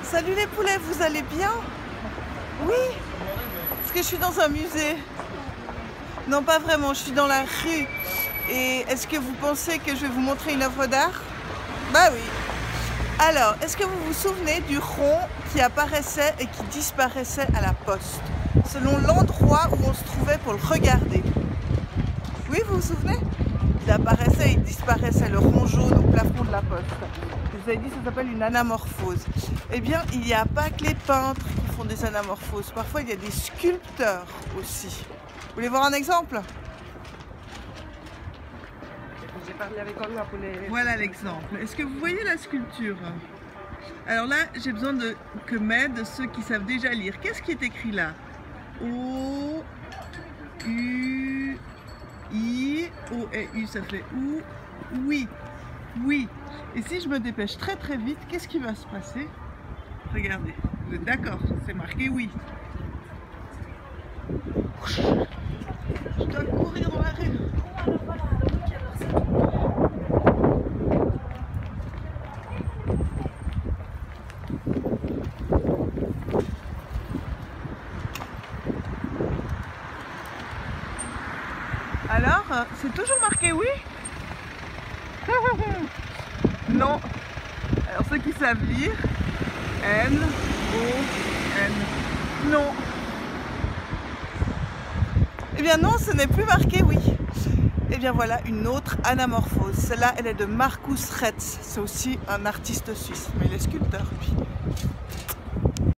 Salut les poulets, vous allez bien? Oui? Est-ce que je suis dans un musée? Non, pas vraiment, je suis dans la rue. Et est-ce que vous pensez que je vais vous montrer une œuvre d'art? Bah oui. Alors, est-ce que vous vous souvenez du rond qui apparaissait et qui disparaissait à la poste, selon l'endroit où on se trouvait pour le regarder? Oui, vous vous souvenez? Il apparaissait et il disparaissait, le rond jaune au plafond de la poste. Je vous avais dit, ça s'appelle une anamorphose. Eh bien, il n'y a pas que les peintres qui font des anamorphoses. Parfois, il y a des sculpteurs aussi. Vous voulez voir un exemple? J'ai parlé avec Olga pour les... Voilà l'exemple. Est-ce que vous voyez la sculpture? Alors là, j'ai besoin que m'aident ceux qui savent déjà lire. Qu'est-ce qui est écrit là? O, U, I, O et U, ça fait OU, oui, oui. Et si je me dépêche très très vite, qu'est-ce qui va se passer? Regardez, vous êtes d'accord, c'est marqué oui. Je dois courir dans la rue. Alors, c'est toujours marqué oui? Non. Alors ceux qui savent lire, N, O, N. Non. Eh bien non, ce n'est plus marqué oui. Eh bien voilà une autre anamorphose. Celle-là, elle est de Markus Retz. C'est aussi un artiste suisse, mais il est sculpteur lui.